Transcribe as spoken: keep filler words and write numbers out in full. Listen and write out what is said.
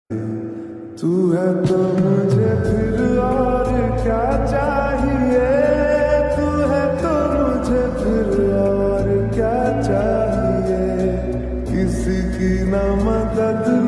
तू है तो मुझे फिर और क्या चाहिए, तू है तो मुझे फिर और क्या चाहिए, किसी की ना मदद